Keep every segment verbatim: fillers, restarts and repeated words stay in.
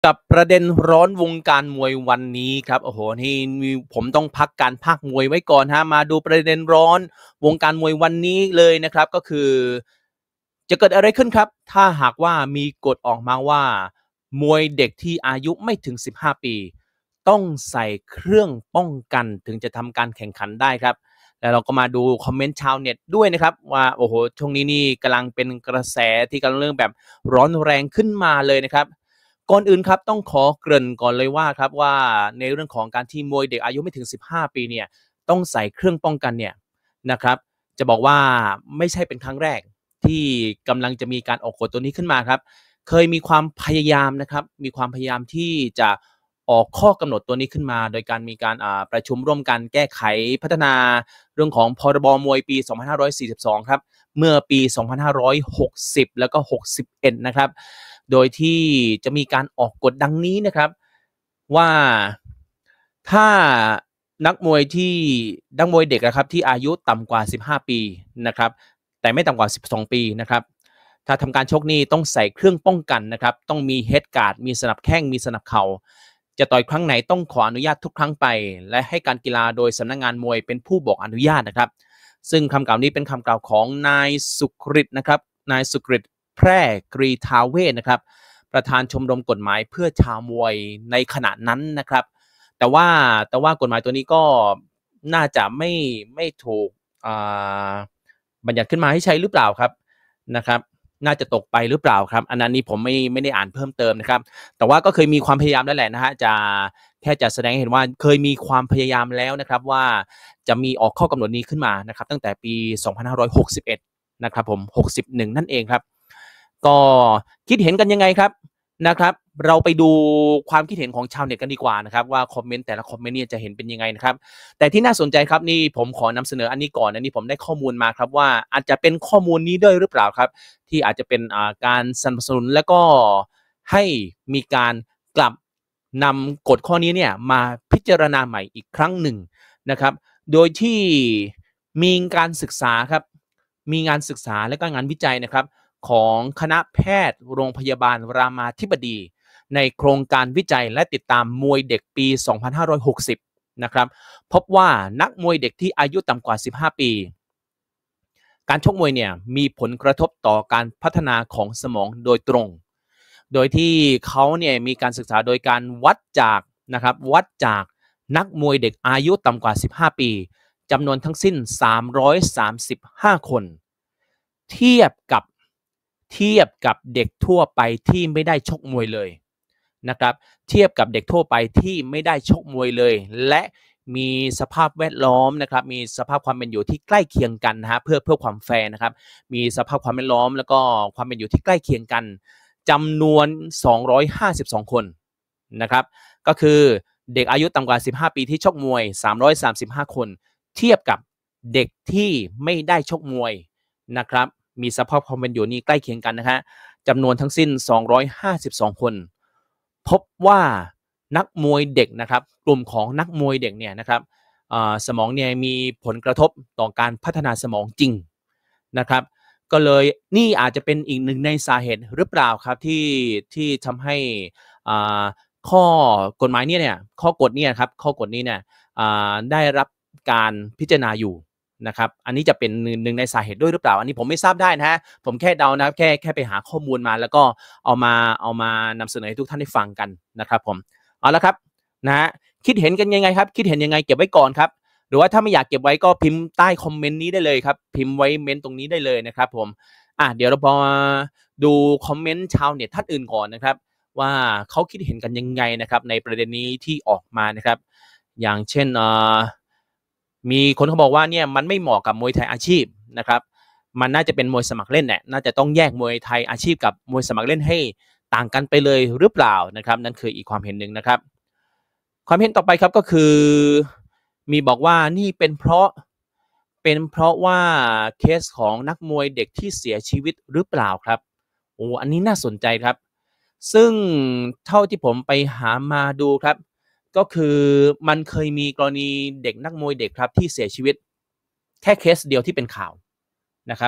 กับประเด็นร้อนวงการมวยวันนี้ครับโอ้โหนี่มีผมต้องพักการพากย์มวยไว้ก่อนฮะมาดูประเด็นร้อนวงการมวยวันนี้เลยนะครับก็คือจะเกิดอะไรขึ้นครับถ้าหากว่ามีกฎออกมาว่ามวยเด็กที่อายุไม่ถึงสิบห้าปีต้องใส่เครื่องป้องกันถึงจะทำการแข่งขันได้ครับแล้วเราก็มาดูคอมเมนต์ชาวเน็ตด้วยนะครับว่าโอ้โหช่วงนี้นี่กำลังเป็นกระแสที่กำลังเรื่องแบบร้อนแรงขึ้นมาเลยนะครับ ก่อนอื่นครับต้องขอเกริ่นก่อนเลยว่าครับว่าในเรื่องของการที่มวยเด็กอายุไม่ถึงสิบห้าปีเนี่ยต้องใส่เครื่องป้องกันเนี่ยนะครับจะบอกว่าไม่ใช่เป็นครั้งแรกที่กำลังจะมีการออกกฎตัวนี้ขึ้นมาครับเคยมีความพยายามนะครับมีความพยายามที่จะออกข้อกำหนดตัวนี้ขึ้นมาโดยการมีการอ่าประชุมร่วมกันแก้ไขพัฒนาเรื่องของพรบมวยปีสองพันห้าร้อยสี่สิบสองครับเมื่อปีสองพันห้าร้อยหกสิบแล้วก็หกสิบเอ็ดนะครับ โดยที่จะมีการออกกฎดังนี้นะครับว่าถ้านักมวยที่นักมวยเด็กนะครับที่อายุต่ำกว่าสิบห้าปีนะครับแต่ไม่ต่ำกว่าสิบสองปีนะครับถ้าทำการชกนี่ต้องใส่เครื่องป้องกันนะครับต้องมีเฮดการ์ดมีสนับแข้งมีสนับเข่าจะต่อยครั้งไหนต้องขออนุญาตทุกครั้งไปและให้การกีฬาโดยสำนักงานมวยเป็นผู้บอกอนุญาตนะครับซึ่งคำกล่าวนี้เป็นคำกล่าวของนายสุกฤตนะครับนายสุกฤต แพร่กรีทาเวศนะครับประธานชมรมกฎหมายเพื่อชาวมวยในขณะนั้นนะครับแต่ว่าแต่ว่ากฎหมายตัวนี้ก็น่าจะไม่ไม่ถูกบัญญัติขึ้นมาให้ใช้หรือเปล่าครับนะครับน่าจะตกไปหรือเปล่าครับอันนั้นนี่ผมไม่ไม่ได้อ่านเพิ่มเติมนะครับแต่ว่าก็เคยมีความพยายามแล้วแหละนะฮะจะแค่จะแสดงให้เห็นว่าเคยมีความพยายามแล้วนะครับว่าจะมีออกข้อกำหนดนี้ขึ้นมานะครับตั้งแต่ปีสองพันห้าร้อยหกสิบเอ็ดนะครับผมหกสิบเอ็ดนั่นเองครับ ก็คิดเห็นกันยังไงครับนะครับเราไปดูความคิดเห็นของชาวเน็ตกันดีกว่านะครับว่าคอมเมนต์แต่ละคอมเมนต์เนี่ยจะเห็นเป็นยังไงนะครับแต่ที่น่าสนใจครับนี่ผมขอนำเสนออันนี้ก่อนอันนี้ผมได้ข้อมูลมาครับว่าอาจจะเป็นข้อมูลนี้ด้วยหรือเปล่าครับที่อาจจะเป็นการสนับสนุนและก็ให้มีการกลับนำกฎข้อนี้เนี่ยมาพิจารณาใหม่อีกครั้งหนึ่งนะครับโดยที่มีการศึกษาครับมีงานศึกษาและก็งานวิจัยนะครับ ของคณะแพทย์โรงพยาบาลรามาธิบดีในโครงการวิจัยและติดตามมวยเด็กปีสองพันห้าร้อยหกสิบนะครับพบว่านักมวยเด็กที่อายุต่ำกว่าสิบห้าปีการชกมวยเนี่ยมีผลกระทบต่อการพัฒนาของสมองโดยตรงโดยที่เขาเนี่ยมีการศึกษาโดยการวัดจากนะครับวัดจากนักมวยเด็กอายุต่ำกว่าสิบห้าปีจำนวนทั้งสิ้นสามร้อยสามสิบห้าคนเทียบกับเทียบกับเด็กทั่วไปที่ไม่ได้ชกมวยเลยนะครับเทียบกับเด็กทั่วไปที่ไม่ได้ชกมวยเลยและมีสภาพแวดล้อมนะครับมีสภาพความเป็นอยู่ที่ใกล้เคียงกันนะฮะเพื่อเพื่อความแฟร์นะครับมีสภาพความแวดล้อมแล้วก็ความเป็นอยู่ที่ใกล้เคียงกันจำนวนสองร้อยห้าสิบสองคนนะครับก็คือเด็กอายุต่ำกว่าสิบห้าปีที่ชกมวยสามร้อยสามสิบห้าคนเทียบกับเด็กที่ไม่ได้ชกมวยนะครับมีสภาพความเป็นอยู่นี้ใกล้เคียงกันนะฮะจำนวนทั้งสิ้นสองร้อยห้าสิบสองคนพบว่านักมวยเด็กนะครับกลุ่มของนักมวยเด็กเนี่ยนะครับสมองเนี่ยมีผลกระทบต่อการพัฒนาสมองจริงนะครับก็เลยนี่อาจจะเป็นอีกหนึ่งในสาเหตุหรือเปล่าครับที่ที่ทำให้ข้อกฎหมายเนี่ยเนี่ยข้อกฎเนี่ยครับข้อกฎนี้เนี่ยได้รับการพิจารณาอยู่นะครับอันนี้จะเป็นหนึ่งในสาเหตุด้วยหรือเปล่าอันนี้ผมไม่ทราบได้นะฮะผมแค่เดานะครับแค่แค่ไปหาข้อมูลมาแล้วก็เอามาเอามานำเสนอให้ทุกท่านได้ฟังกันนะครับผมเอาละครับนะฮะคิดเห็นกันยังไงครับคิดเห็นยังไงเก็บไว้ก่อนครับหรือว่าถ้าไม่อยากเก็บไว้ก็พิมพ์ใต้คอมเมนต์นี้ได้เลยครับพิมพ์ไว้เมนต์ตรงนี้ได้เลยนะครับผมอ่ะเดี๋ยวเราพอดูคอมเมนต์ชาวเน็ตท่านอื่นก่อนนะครับว่าเขาคิดเห็นกันยังไงนะครับในประเด็นนี้ที่ออกมานะครับอย่างเช่นอ่ามีคนเขาบอกว่าเนี่ยมันไม่เหมาะกับมวยไทยอาชีพนะครับมันน่าจะเป็นมวยสมัครเล่นเนี่ยน่าจะต้องแยกมวยไทยอาชีพกับมวยสมัครเล่นให้ต่างกันไปเลยหรือเปล่านะครับนั่นคืออีกความเห็นหนึ่งนะครับความเห็นต่อไปครับก็คือมีบอกว่านี่เป็นเพราะเป็นเพราะว่าเคสของนักมวยเด็กที่เสียชีวิตหรือเปล่าครับโอ้อันนี้น่าสนใจครับซึ่งเท่าที่ผมไปหามาดูครับก็คือมันเคยมีกรณีเด็กนักมวยเด็กครับที่เสียชีวิตแค่เคสเดียวที่เป็นข่าวนะครับ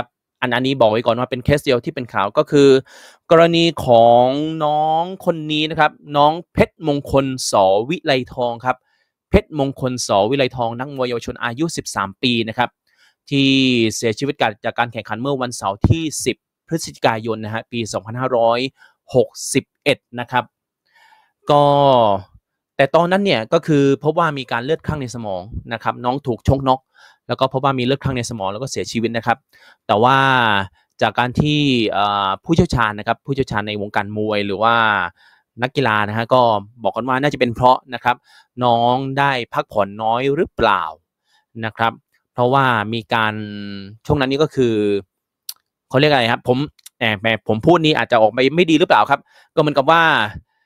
อันอันนี้บอกไว้ก่อนว่าเป็นเคสเดียวที่เป็นข่าวก็คือกรณีของน้องคนนี้นะครับน้องเพชรมงคลสวิไลทองครับเพชรมงคลสวิไลทองนักมวยเยาวชนอายุสิบสามปีนะครับที่เสียชีวิตจากการแข่งขันเมื่อวันเสาร์ที่สิบพฤศจิกายนนะฮะปีสองพันห้าร้อยหกสิบเอ็ดนะครับก็แต่ตอนนั้นเนี่ยก็คือพบว่ามีการเลือดข้างในสมองนะครับน้องถูกชกน็อกแล้วก็พบว่ามีเลือดข้างในสมองแล้วก็เสียชีวิตนะครับแต่ว่าจากการที่ผู้เชี่ยวชาญนะครับผู้เชี่ยวชาญในวงการมวยหรือว่านักกีฬานะฮะก็บอกกันว่าน่าจะเป็นเพราะนะครับน้องได้พักผ่อนน้อยหรือเปล่านะครับเพราะว่ามีการช่วงนั้นนี่ก็คือเขาเรียกอะไรครับผมแอบแหมผมพูดนี้อาจจะออกไปไม่ดีหรือเปล่าครับก็เหมือนกับว่า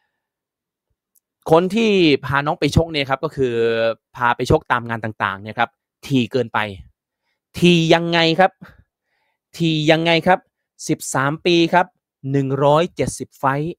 คนที่พาน้องไปชกเนี่ยครับก็คือพาไปชกตามงานต่างๆเนี่ยครับทีเกินไปทียังไงครับทียังไงครับสิบสามปีครับหนึ่งร้อยเจ็ดสิบไฟท์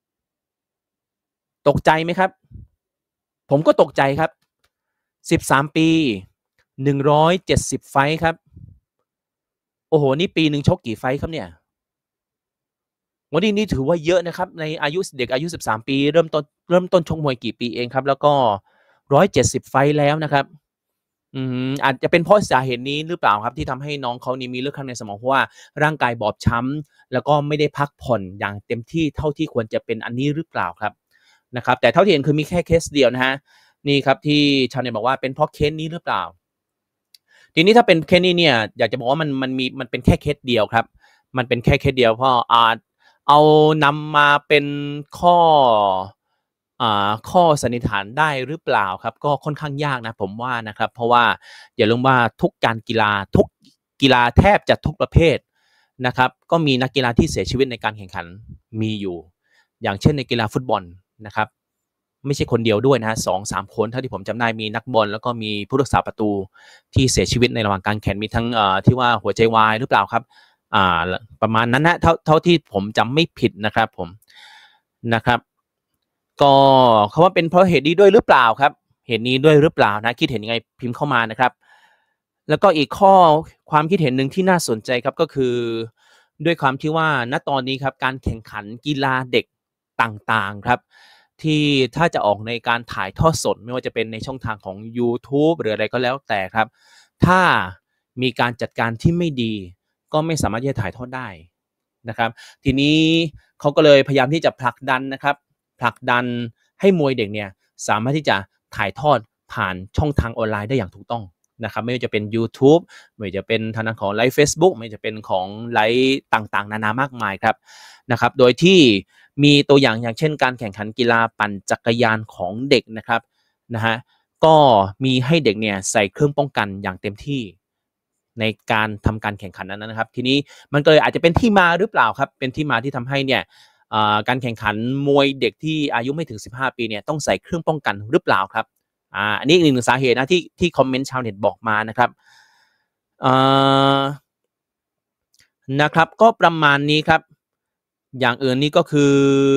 ตกใจไหมครับผมก็ตกใจครับสิบสามปีหนึ่งร้อยเจ็ดสิบไฟท์ครับโอ้โหนี่ปีหนึ่งชกกี่ไฟท์ครับเนี่ยวันนี้นี่ถือว่าเยอะนะครับในอายุเด็กอายุสิบสามปีเริ่มต้นเริ่มต้นชกมวยกี่ปีเองครับแล้วก็หนึ่งร้อยเจ็ดสิบไฟท์แล้วนะครับอืมอาจจะเป็นเพราะสาเหตุนี้หรือเปล่าครับที่ทำให้น้องเขานี่มีเลือดข้างในสมองเพราะว่าร่างกายบอบช้ำแล้วก็ไม่ได้พักผ่อนอย่างเต็มที่เท่าที่ควรจะเป็นอันนี้หรือเปล่าครับนะครับแต่เท่าที่เห็นคือมีแค่เคสเดียวนะฮะนี่ครับที่ชาวเน็ตบอกว่าเป็นเพราะเคสนี้หรือเปล่าทีนี้ถ้าเป็นเคสนี้เนี่ยอยากจะบอกว่ามันมันมีมันเป็นแค่เคสเดียวครับมันเป็นแค่เคสเดียวเพราะอาจเอานำมาเป็นข้ออ่าข้อสันนิษฐานได้หรือเปล่าครับก็ค่อนข้างยากนะผมว่านะครับเพราะว่าอย่าลืมว่าทุกการกีฬาทุกกีฬาแทบจะทุกประเภทนะครับก็มีนักกีฬาที่เสียชีวิตในการแข่งขันมีอยู่อย่างเช่นในกีฬาฟุตบอลนะครับไม่ใช่คนเดียวด้วยนะฮะสองสามคนเท่าที่ผมจำได้มีนักบอลแล้วก็มีผู้รักษาประตูที่เสียชีวิตในระหว่างการแข่งมีทั้งเอ่อที่ว่าหัวใจวายหรือเปล่าครับอ่าประมาณนั้นนะเท่าเท่าที่ผมจำไม่ผิดนะครับผมนะครับก็เขาว่าเป็นเพราะเหตุนี้ด้วยหรือเปล่าครับเหตุนี้ด้วยหรือเปล่านะคิดเห็นยังไงพิมพ์เข้ามานะครับแล้วก็อีกข้อความคิดเห็นหนึ่งที่น่าสนใจครับก็คือด้วยความที่ว่าณตอนนี้ครับการแข่งขันกีฬาเด็กต่างๆครับที่ถ้าจะออกในการถ่ายทอดสดไม่ว่าจะเป็นในช่องทางของ YouTube หรืออะไรก็แล้วแต่ครับถ้ามีการจัดการที่ไม่ดีก็ไม่สามารถที่จะถ่ายทอดได้นะครับทีนี้เขาก็เลยพยายามที่จะผลักดันนะครับผลักดันให้มวยเด็กเนี่ยสามารถที่จะถ่ายทอดผ่านช่องทางออนไลน์ได้อย่างถูกต้องนะครับไม่ว่าจะเป็น YouTube ไม่ว่าจะเป็นทางด้านของไลฟ์ Facebook ไม่ว่าจะเป็นของไลฟ์ต่างๆนานามากมายครับนะครับโดยที่มีตัวอย่างอย่างเช่นการแข่งขันกีฬาปั่นจักรยานของเด็กนะครับนะฮะก็มีให้เด็กเนี่ยใส่เครื่องป้องกันอย่างเต็มที่ในการทำการแข่งขันนั้นนะครับทีนี้มันก็เลยอาจจะเป็นที่มาหรือเปล่าครับเป็นที่มาที่ทำให้เนี่ยการแข่งขันมวยเด็กที่อายุไม่ถึงสิบห้าปีเนี่ยต้องใส่เครื่องป้องกันหรือเปล่าครับอ่าอันนี้อีกหนึ่งสาเหตุนะที่ที่คอมเมนต์ชาวเน็ตบอกมานะครับอ่านะครับก็ประมาณนี้ครับอย่างอื่นนี่ก็คือ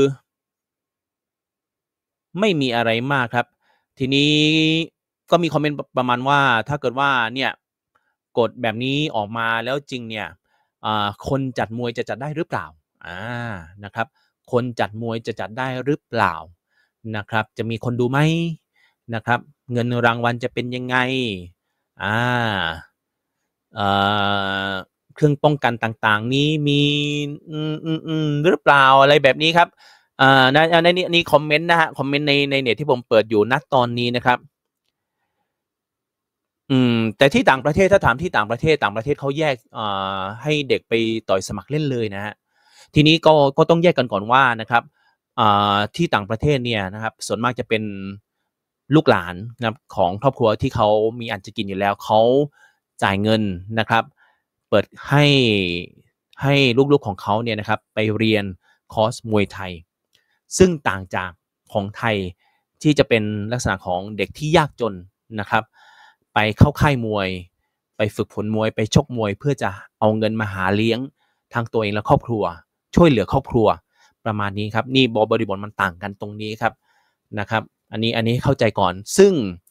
ไม่มีอะไรมากครับทีนี้ก็มีคอมเมนต์ประมาณว่าถ้าเกิดว่าเนี่ยกฎแบบนี้ออกมาแล้วจริงเนี่ยคนจัดมวยจะจัดได้หรือเปล่าอ่านะครับคนจัดมวยจะจัดได้หรือเปล่านะครับจะมีคนดูไหมนะครับเงินรางวัลจะเป็นยังไงอ่าเอ่อเครื่องป้องกันต่างๆนี้มีอืมอืมอืมหรือเปล่าอะไรแบบนี้ครับอ่าในในนี้นี่คอมเมนต์นะฮะคอมเมนต์ในในเน็ตที่ผมเปิดอยู่ณตอนนี้นะครับอืมแต่ที่ต่างประเทศถ้าถามที่ต่างประเทศต่างประเทศเขาแยกอ่าให้เด็กไปต่อยสมัครเล่นเลยนะฮะทีนี้ก็ก็ต้องแยกกันก่อนว่านะครับอ่าที่ต่างประเทศเนี่ยนะครับส่วนมากจะเป็นลูกหลานนะครับของครอบครัวที่เขามีอันจะกินอยู่แล้วเขาจ่ายเงินนะครับเปิดให้ให้ลูกๆของเขาเนี่ยนะครับไปเรียนคอร์สมวยไทยซึ่งต่างจากของไทยที่จะเป็นลักษณะของเด็กที่ยากจนนะครับไปเข้าค่ายมวยไปฝึกฝนมวยไปชกมวยเพื่อจะเอาเงินมาหาเลี้ยงทางตัวเองและครอบครัวช่วยเหลือครอบครัวประมาณนี้ครับนี่บริบทมันต่างกันตรงนี้ครับนะครับอันนี้อันนี้เข้าใจก่อนซึ่ง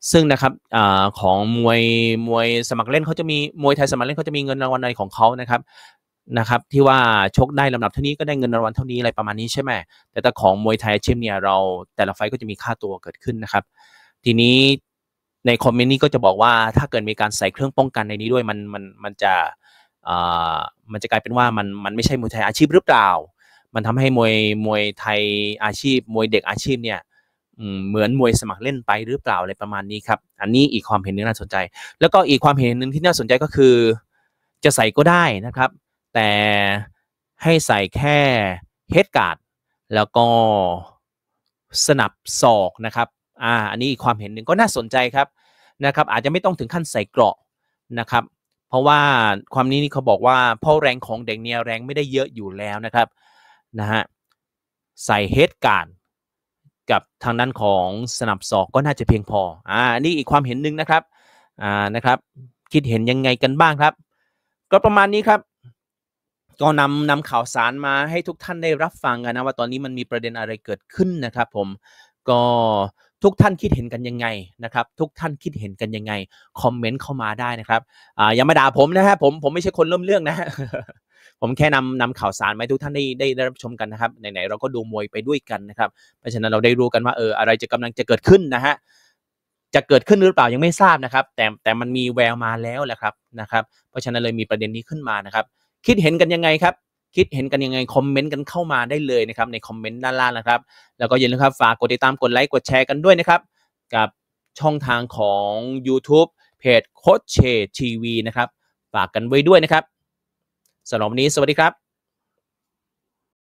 ซึ่งนะครับอของมวยมวยสมัครเล่นเขาจะมีมวยไทยสมัครเล่นเขาจะมีเงินรางวัลอะไรของเขานะครับนะครับที่ว่าชกได้ลำดับเท่านี้ก็ได้เงินรางวัลเท่านี้อะไรประมาณนี้ใช่ไหมแต่ถ้าของมวยไทยอาชีพเนี่ยเราแต่ละไฟก็จะมีค่าตัวเกิดขึ้นนะครับทีนี้ในคอมเมนต์นี้ก็จะบอกว่าถ้าเกิดมีการใส่เครื่องป้องกันในนี้ด้วยมันมันมันจะอ่ามันจะกลายเป็นว่ามันมันไม่ใช่มวยไทยอาชีพหรือเปล่ามันทำให้มวยมวยไทยอาชีพมวยเด็กอาชีพเนี่ยเหมือนมวยสมัครเล่นไปหรือเปล่าอะไรประมาณนี้ครับอันนี้อีกความเห็นนึงน่าสนใจแล้วก็อีกความเห็นนึงที่น่าสนใจก็คือจะใส่ก็ได้นะครับแต่ให้ใส่แค่เฮดการ์ดแล้วก็สนับศอกนะครับอ่าอันนี้อีกความเห็นหนึ่งก็น่าสนใจครับนะครับอาจจะไม่ต้องถึงขั้นใส่เกราะนะครับเพราะว่าความนี้นี่เขาบอกว่าเพราะแรงของเด็กเนี่ยแรงไม่ได้เยอะอยู่แล้วนะครับนะฮะใส่เฮดการ์ดกับทางด้านของสนับศอกก็น่าจะเพียงพออ่าอันนี้อีกความเห็นหนึ่งนะครับอ่านะครับคิดเห็นยังไงกันบ้างครับก็ประมาณนี้ครับก็นำนำข่าวสารมาให้ทุกท่านได้รับฟังกันนะว่าตอนนี้มันมีประเด็นอะไรเกิดขึ้นนะครับผมก็ทุกท่านคิดเห็นกันยังไงนะครับทุกท่านคิดเห็นกันยังไงคอมเมนต์เข้ามาได้นะครับอ่าอย่ามาด่าผมนะฮะผมผมไม่ใช่คนเริ่มเรื่องนะฮะ ผมแค่นำนำข่าวสารมาให้ทุกท่านได้ได้ได้รับชมกันนะครับไหนๆเราก็ดูมวยไปด้วยกันนะครับเพราะฉะนั้นเราได้รู้กันว่าเอออะไรจะกำลังจะเกิดขึ้นนะฮะจะเกิดขึ้นหรือเปล่ายังไม่ทราบนะครับแต่แต่มันมีแววมาแล้วแหละครับนะครับเพราะฉะนั้นเลยมีประเด็นนี้ขึ้นมานะครับคิดเห็นกันยังไงครับคิดเห็นกันยังไงคอมเมนต์กันเข้ามาได้เลยนะครับในคอมเมนต์ด้านล่างนะครับแล้วก็อย่าลืมครับฝากกดติดตามกดไลค์กดแชร์กันด้วยนะครับกับช่องทางของ YouTube เพจโค้ชเชทีวีนะครับฝากกันไว้ด้วยนะครับสำหรับวันนี้สวัสดีครับ